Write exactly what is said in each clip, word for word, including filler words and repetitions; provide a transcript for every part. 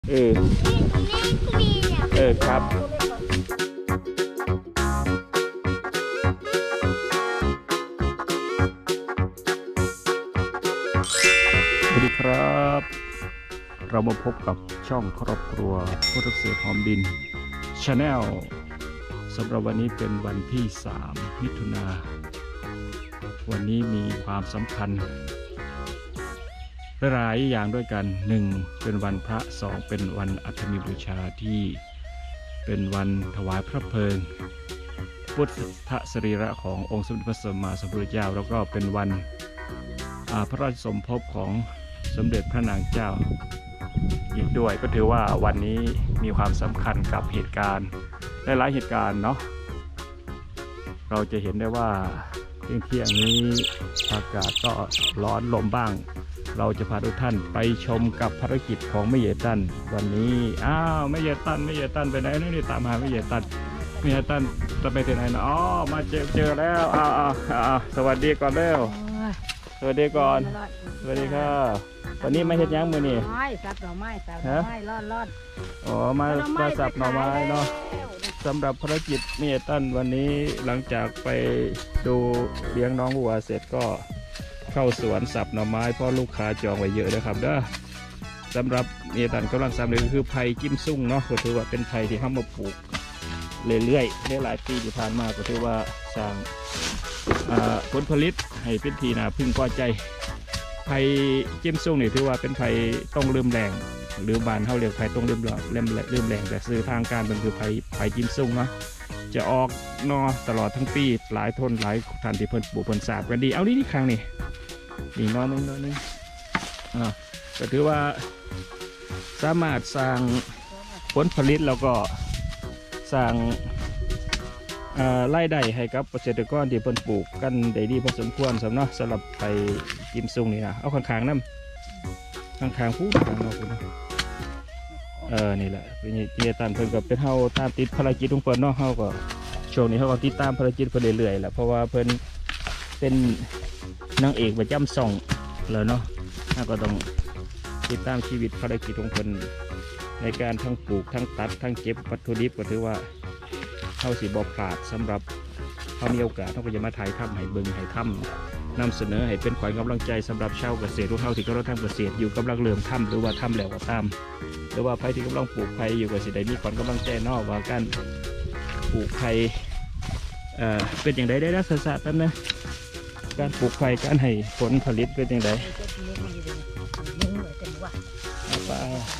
เออเออครับสวัสดีครับเรามาพบกับช่องครอบครัวผู้รักษาหอมดิน Channel สำหรับวันนี้เป็นวันที่สามมิถุนาวันนี้มีความสำคัญหลายอย่างด้วยกันหนึ่งเป็นวันพระสองเป็นวันอัฐมิบูชาที่เป็นวันถวายพระเพลิงพุทธสรีระขององค์สมเด็จพระสัมมาสัมพุทธเจ้าแล้วก็เป็นวันพระราชสมภพของสมเด็จพระนางเจ้าอีกด้วยก็ถือว่าวันนี้มีความสำคัญกับเหตุการณ์หลายๆเหตุการณ์เนาะเราจะเห็นได้ว่าเที่ยงนี้อากาศก็ร้อนลมบ้างเราจะพาทุกท่านไปชมกับภารกิจของแม่เยตันวันนี้อ้าวแม่เยตันแม่เยตันไปไหนนี่ตามหาแม่เยตันแม่เยตันจะไปที่ไหนนะอ๋อมาเจอเจอแล้วอ้าวอ้าวอ้าวสวัสดีก่อนเร็วสวัสดีก่อนสวัสดีค่ะวันนี้มาเฮ็ดยังมือนี่ไม้สับหน่อไม้สับหน่อไม้รอดรอดอ๋อมามาสับหน่อไม้เนาะสำหรับภารกิจแม่เยตันวันนี้หลังจากไปดูเลี้ยงน้องวัวเสร็จก็เข้าสวนสับหน่อไม้เพราะลูกค้าจองไว้เยอะนะครับเด้อสำหรับเมตันกำลังสับเลยคือไผ่จิ้มซุ่งเนาะก็ถือว่าเป็นไผ่ที่ทำมาปลูกเรื่อยๆได้หลายปีที่ผ่านมาก็ถือว่าสร้างผลผลิตให้เป็นทีน่าพึงพอใจไผ่จิ้มซุ่งนี่ถือว่าเป็นไผ่ต้องลืมแรงหรือบานเท่าเรียกไผ่ต้องลืมแรงลืมแรงแต่ซื้อทางการมันคือไผ่ไผ่จิ้มซุ่งเนาะจะออกนอตลอดทั้งปีหลายทนหลายทันที่เพิ่นปลูกเพิ่นสาบกันดีเอานี่ที่ครั้งนี่อีกนอนนึงนอนนึงอ่าก็ถือว่าสามารถสร้างผลผลิตแล้วก็สร้างรายได้ให้กับเกษตรกรที่เพิ่นปลูกกันได้ดีพอสมควรสำเนาะสำหรับไปจิ้มซุงนี่นะเอาข้างๆน้ำข้างๆพูดข้างนอกพูดเออนี่แหละเป็นเกียร์ตันเพิ่นกับเป็นเฮาตามติดภารกิจของเพิ่นเนาะเฮาก็ช่วงนี้เฮาก็ติดตามภารกิจเพิ่นเรื่อยๆแหละเพราะว่าเพิ่นเป็นนางเอกประจำส่องแล้วเนาะเฮาก็ต้องติดตามชีวิตภารกิจของเพิ่นในการทั้งปลูกทั้งตัดทั้งเก็บวัตถุดิบก็ถือว่าเฮาสิบ่พลาดสำหรับเฮามีโอกาสเฮาก็จะมาถ่ายทำให้เบิ่งให้ทำนำเสนอให้เป็นขวัญกำลังใจสำหรับชาวเกษตรทุกเฮาที่กำลังทำเกษตรอยู่กำลังเริ่มทำหรือว่าทำแล้วก็ตามหรือว่าใครที่กำลังปลูกไผ่อยู่ก็สิได้มีขวัญกำลังใจนอกว่าการปลูกไผ่เอ่อเป็นอย่างไรได้นะศาสตร์แป๊บนึงการปลูกไผ่การให้ผลผลิตเป็นอย่างไรไป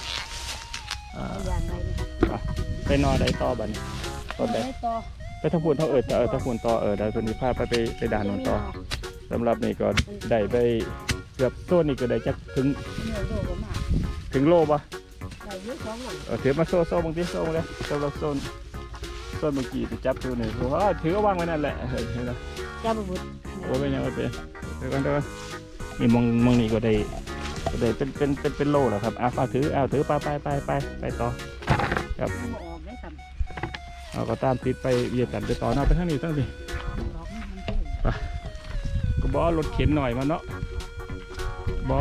ไปนอนได้ต่อบันต้นได้ไปทางฝุ่นเท่าเอิดเออทางฝุ่นต่อเออได้ตัวนี้พาไปไปไปด่านนนต่อสำหรับนี่ก็ได้ไปเกือบต้นนี่ก็ได้จักถึงถึงโลป่ะเออถือมาโซ่โซ่บางทีโซ่เลยสำหรับโซนโซนเมื่อกี้ที่จับตัวนี่ถือว่าถือว่างไว้นั่นแหละเห็นไหมจับบุตรโอ้ยยังไม่เป็นเดี๋ยวกันเดี๋ยวกันนี่มองมองนี่ก็ได้ก็ได้เป็นเป็นเป็นเป็นโลแล้วครับอ่ะฝากถือเอาถือไปไปไปไปไปต่อครับเอาก็ตามติดไปเหยียบกันไปต่อหน้าไปทั้งนี้ทั้งนี้ไปก็บอรถเข็นหน่อยมาเนาะบ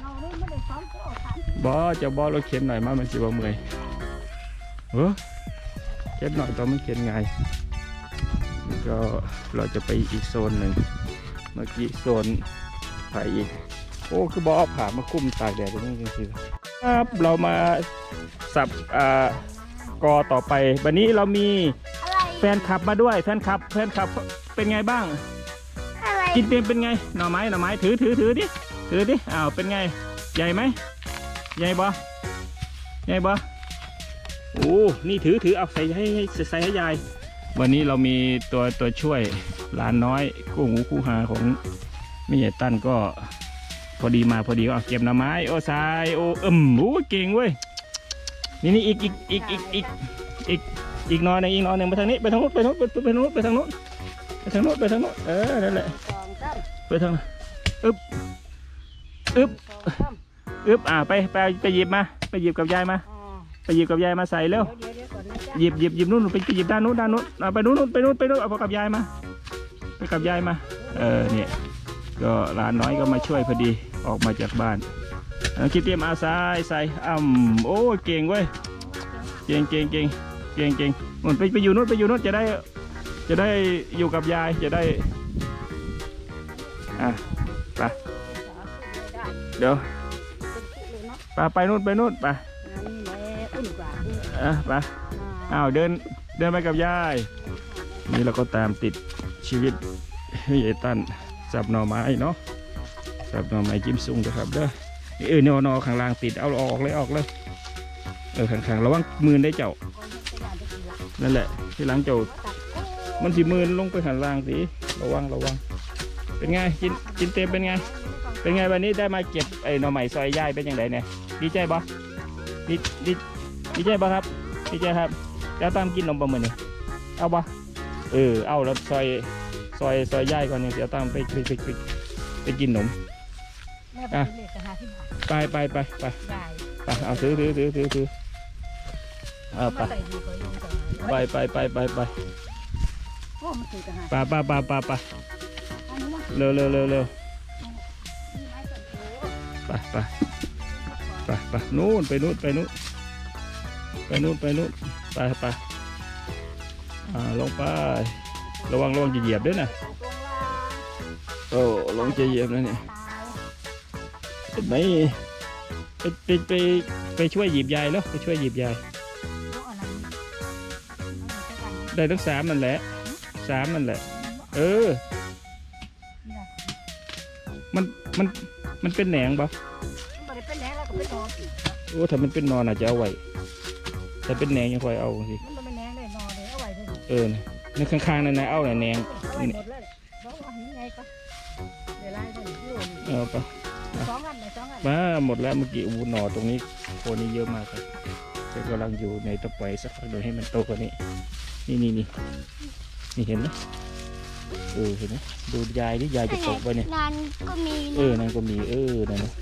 อบอจะบอรถเข็นหน่อยมามันสิบ่เมื่อยเออเข็นหน่อยตอนมันเข็นไงก็เราจะไปอีกโซนหนึ่งเมื่อกี้โซนไผ่อีกโอ้คือบอผ่ามาคุ้มตากแดดตรงนี้จริงๆครับเรามาสับอ่ากอต่อไปวันนี้เรามีแฟนคลับมาด้วยแฟนคลับแฟนคลับเป็นไงบ้างกินเป็นเป็นไงหน่อไม้หน่อไม้ถือถือถือดิถือดิอ้าวเป็นไงใหญ่ไหมใหญ่บ่ใหญ่บ่โอ้นี่ถือถือเอาใส่ให้ใส่ให้ยายวันนี้เรามีตัวตัวช่วยหลานน้อยกู้หูคู่หาของแม่ใหญ่ตั้นก็พอดีมาพอดีก็เก็บหน่อไม้โอ้สายโอ้อึมโอ้เก่งเว้ยนี่นี่อีกอีกอีกอีกอีกอีกอีกนอนหนึ่งอีกนอนหนึ่งไปทางนี้ไปทางโน้นไปทางโน้นไปทางโน้นไปทางโน้นไปทางโน้นไปทางโน้นเออนั่นแหละไปทางอึบอึบอึบอ่าไปไปไปหยิบมาไปหยิบกับยายมาไปหยิบกับยายมาใส่เร็วหยิบหยิบหยิบนู่นไปหยิบด้านนู้นด้านนู้นไปนู้นไปนู้นไปนู้นเอากับยายมาไปกับยายมาเออเนี่ยก็หลานน้อยก็มาช่วยพอดีออกมาจากบ้านคิดเตรียมอาสายใส่อ่ำโอ้เก่งเว้ยเก่งเก่งเก่งเก่งเก่งมันไปไปอยู่นู้นไปอยู่นู้นจะได้จะได้อยู่กับยายจะได้อ่ะไปเดี๋ยวไปไปนู้นไปนู้นไปอ่ะไปอ้าวเดินเดินไปกับยายนี่เราก็ตามติดชีวิตพี่เอตันสับหน่อไม้เนาะสับหน่อไม้จิ้มซุ่งนะครับเด้อเออนอนอข้างล่างติดเอาออกเลยออกเลยเออข้างๆระวังมือได้เจ้านั่นแหละที่หลังเจ้ามันสิมือลงไปข้างล่างสิระวังระวังเป็นไงกินกินเต็มเป็นไงเป็นไงวันนี้ได้มาเก็บไอ้หน่อไม้ซอยย่ายเป็นยังไงเนี่ยดีใจปะดีดีดีใจปะครับดีใจครับแล้วตามกินนมปลาหมึกเนี่ยเอาปะเออเอาแล้วซอยซอยซอยย่ายก่อนเนี่ยเดี๋ยวตามไปไปไปไปกินนมอ่ะไปไปไปไปไปเอาถือถือถือถือถือเอาไปไปไปไปไปไปปาปาปาปาปาเร็วเร็วเร็วเร็วไปไปไปไปนู่นไปนู่นไปนู่นไปนู่นไปนู่นไปไปอ่าลงไประวังระวังจะเหยียบด้วยนะโอ้ลงจะเหยียบนะเนี่ยเห็นไหมไปไปไปไปช่วยหยิบยายแล้วไปช่วยหยิบยายได้ทั้งสามนั่นแหละสามนั่นแหละเออมันมันมันเป็นแหนงปะโอ้ถ้ามันเป็นนอนอาจจะเอาไว้แต่เป็นแหนงยังค่อยเอาสิเออในข้างๆนั่นนะเอาแหนแหนงเอาไปมาหมดแล้วเมื่อกี้อูหนอตรงนี้โคนนี้เยอะมากครับแต่กำลังอยู่ในตะไคร้สักพักเดี๋ยวให้มันโตกว่านี้นี่นี่นี่นี่เห็นไหมเออเห็นไหมดูยายที่ยายจะตกไปเนี่ยนั่นก็มีเออนั่นก็มีเออนั่นนะ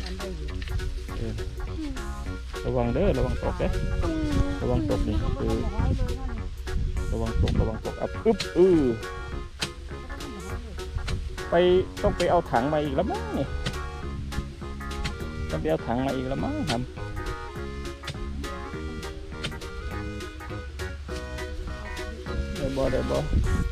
ระวังเด้อระวังตกเด้อระวังตกนี่เออระวังตกระวังตกอับอึ๊บเออไปต้องไปเอาถังมาอีกแล้วมั้งเนี่ยต้องไปเอาถังมาอีกแล้วมั้งทำได้บ่ได้บ่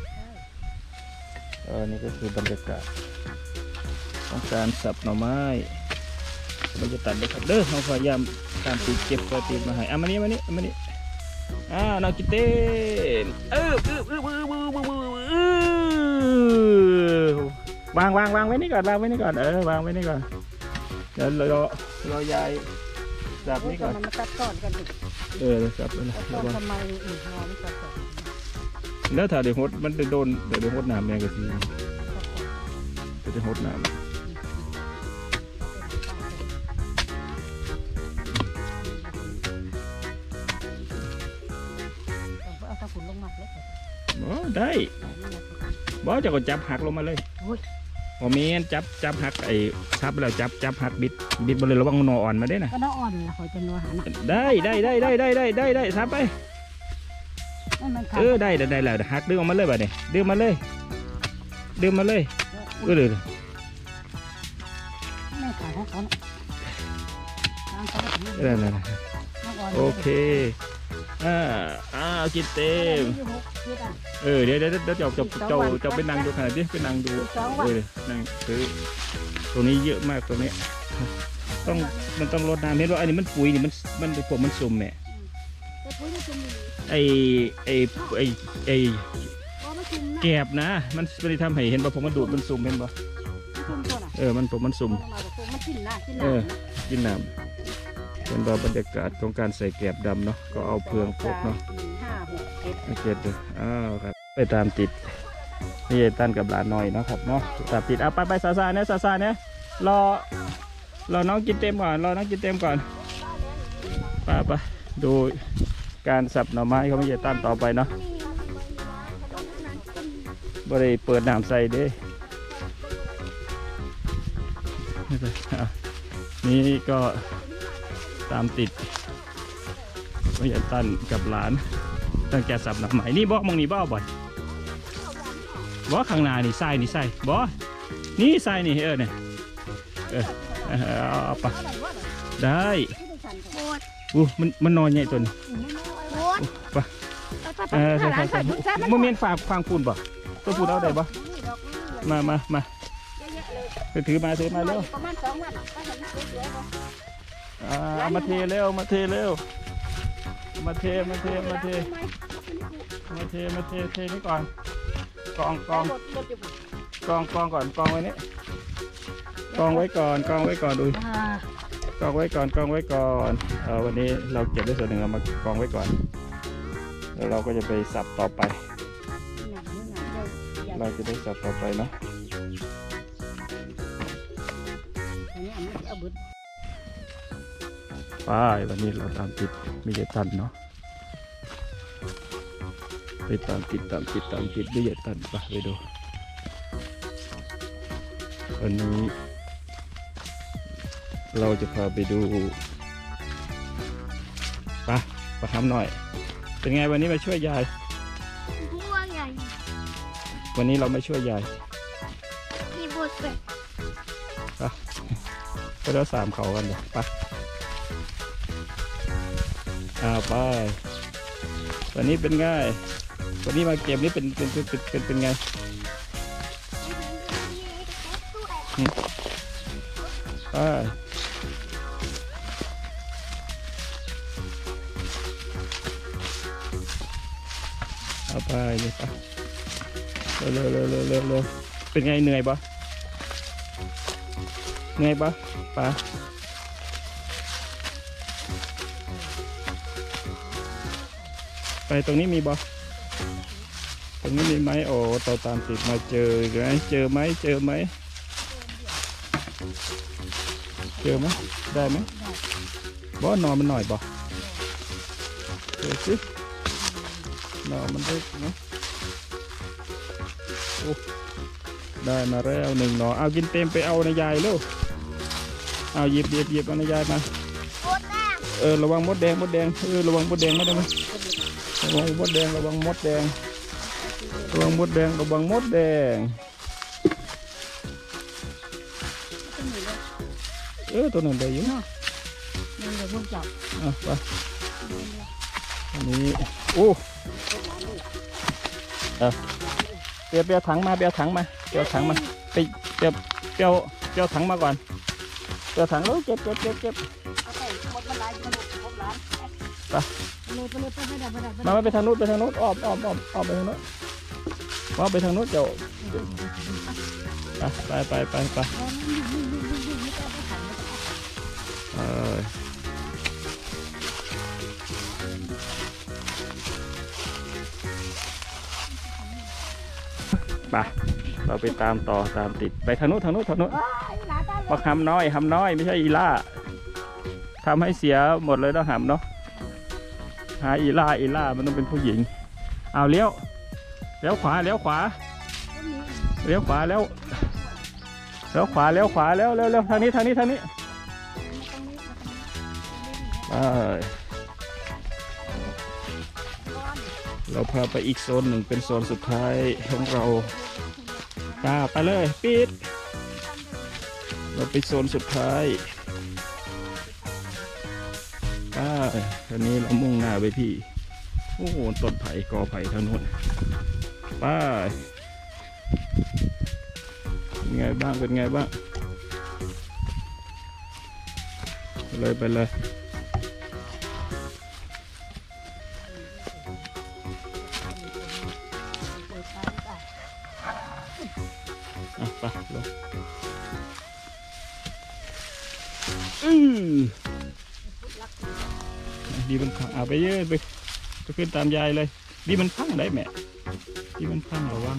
เออนี่ก็คือบรรยากาศของการสับหน่อไม้เราจะตัดได้ครับเด้อเราพยายามตามตีเก็บก็ตีมาให้อ่ะมานี่มานี่มานี่อ่าน้องกิเต้เออเออเออเออเออเออวางวางวางไว้นี่ก่อนวางไว้นี่ก่อนเออวางไว้นี่ก่อนเดี๋ยวเราเรายายสับนี่ก่อนมันตัดตอนกันดิเออสับเลยนะทำไมอีกนอนตัดตอนแล้วถ้าเดี๋ยวหดมันจะโดนเดี๋ยวหดน้ำแมงกะทีจะจะหดน้ำบ่ได้บ่จะก็จับหักลงมาเลยพอมีจับจับหักไอ้ทับแล้วจับจับหักบิดบิดมาเลยระวังนออ่อนมาได้นะก็นออ่อนละคอยจะนอหันได้ได้ได้ได้ได้ได้ได้ได้ทับไปเออได้ได้ได้แล้วหักดึงออกมาเลยแบบนี้ดึงมาเลยดึงมาเลยเออเลยนั่นนั่นโอเคอ่าอ่ากินเต็มเออเดี๋ยวเดี๋ยวเดี๋ยวเจ้าเจ้าเจ้าเจ้าไปนั่งดูขนาดนี้ไปนั่งดูเออนั่งคือตัวนี้เยอะมากตัวนี้ต้องมันต้องรดน้ำเห็นว่าอันนี้มันปุ๋ยนี่มันมันพวกมันสุ่มเนี่ยไอไอไอไอแกบนะมันไม่ได้ทำให้เห็นป่ะผมมันดูดมันสุ่มเห็นป่ะเออมันผมมันสุ่มเออกินน้ำเป็นบรรยากาศของการใส่แกบดำเนาะก็เอาเพืองพกเนาะโอเคเลยอ้าวครับไปตามติดนี่ตันกับหลานน้อยเนาะครับเนาะตามติดเอาไปไปซาซาเนี่ยซาซาเนี่ยรอรอน้องกินเต็มก่อนรอน้องกินเต็มก่อนไปไปดูการสับหน่อไม้เขาไม่ใช่ตันต่อไปเนาะบริเปิดน้ำใส่เด้นี่ก็ตามติดไม่ใช่ตันกับหลานตั้งแกสับหน่อไม้นี่บอกมองนี่บ่บ่อยบอข้างหน้านี่ทรายนี่ทรายบอนี่ทรายนี่เออเนี่ยเออเอาไปได้อู้มันมันนอนใหญ่ตัวนี้ไปเออใช่ใช่ใช่โมเมนต์ฝากฟังปูนบ่ตัวปูนเอาได้บ่มามามาไปถือมาถือมาเร็วเอามาเทเร็วมาเทเร็วมาเทมาเทมาเทมาเทมาเทเทนี่ก่อนกองกองกองกองก่อนกองไว้นี่กองไว้ก่อนกองไว้ก่อนดูกองไว้ก่อนกองไว้ก่อนเออวันนี้เราเก็บได้ส่วนหนึ่งเอามากองไว้ก่อนแล้วเราก็จะไปสับต่อไปเราจะได้สับต่อไปเนาะไปวันนี้เราตามติดมิเยตันเนาะไปตามติดตามติดตามติดมิเยตันไปไปดูวันนี้เราจะพาไปดูไปไปทำหน่อยเป็นไงวันนี้มาช่วยยายวันนี้เราไม่ช่วยยายไปไปเราสามเขากันเลยไปอ่าไปวันนี้เป็นไงวันนี้มาเกมนี้เป็นเป็นเป็นเป็นเป็นไงไปเอาไปเลยปะเร็วเร็วเร็วเร็วเร็วเป็นไงเหนื่อยปะเหนื่อยปะปะไปตรงนี้มีบ่ตรงนี้มีไหมโอ้ต่อตามติดมาเจอไหมเจอไหมเจอไหมเจอไหมได้ไหมบ่นอนมันหน่อยบ่เจอสินอนมันได้ไหมโอ้ได้มาแล้วหนึ่งหนอเอากินเต็มไปเอาในยายลูกเอาหยิบหยิบหยิบเอาในยายมาเออระวังมดแดงมดแดงเออระวังมดแดงไม่ได้ไหมระวังมดแดงระวังมดแดงระวังมดแดงระวังมดแดงเออตัวนั้นได้อยู่นะนี่เราพุ่งจับอ่ะไปอันนี้โอ้เออเปียเปียถังมาเปียถังมาเปียถังมาไปเปียเปียเปียถังมาก่อนเปียถังแล้วเก็บเก็บเก็บเก็บไปมาไปทางนู้นไปทางนู้นอ้อมอ้อมอ้อมอ้อมไปทางนู้นว่าไปทางนู้นเจ้าไปไปไปไปเออไปเราไปตามต่อตามติดไปทางนู้นทางนู้นทางนู้นมาหำน้อยหำน้อยไม่ใช่อีล่าทำให้เสียหมดเลยต้องหำเนาะหาอีล่าอีล่ามันต้องเป็นผู้หญิงเอาเลี้ยวเลี้ยวขวาเลี้ยวขวาเลี้ยวขวาแล้วเลี้ยวขวาเลี้ยวขวาแล้วเร็วเร็วทางนี้ทางนี้ทางนี้เราพาไปอีกโซนหนึ่งเป็นโซนสุดท้ายของเราป้าไปเลยปิดเราไปโซนสุดท้ายป้าทีนี้เรามุ่งหน้าไปที่โอ้โหต้นไผ่กอไผ่ทางโน้นป้าเป็นไงบ้างเป็นไงบ้างไปเลยไปเลยอ่ะไปลงอือดีมันพังเอาไปเยอะไปไปขึ้นตามยายเลยดีมันพังได้แม่ดีมันพังระวัง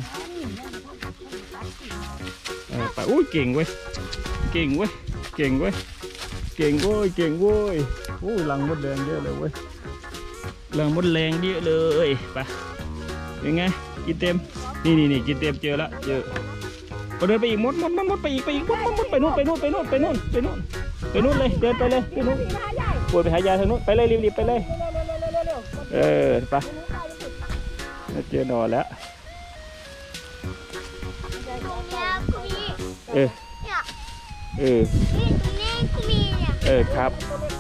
เออไปอุ้ยเก่งเว้ยเก่งเว้ยเก่งเว้ยเก่งเว้ยเก่งเว้ยอุ้ยลังมดแดงเยอะเลยเว้ยลังมดแรงเยอะเลยไปยังไงกินเต็มนี่นี่นี่กินเต็มเจอแล้วเจอก็เดินไปอีกมดมดมดมดไปอีกไปอีกมดมดมดไปนู่นไปนู่นไปนู่นไปนู่นไปนู่นไปนู่นเลยเดินไปเลยไปนู่นปวดไปหายายทางนู้นไปเลยรีบๆไปเลยเออไปเจอหนอแล้วเออนี่ตรงนี้ก็มีเนี่ยเออครับ